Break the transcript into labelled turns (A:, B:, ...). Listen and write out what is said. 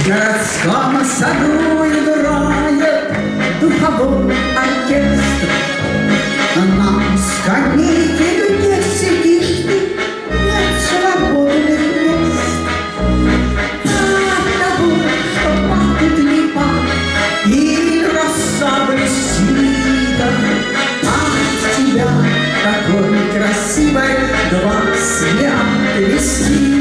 A: городском саду играет духовой оркестр. На скамейке, где сидишь ты, нет свободных мест. От того, что пахнет липа и роса блестит, от тебя такой красивой глаз свят вести.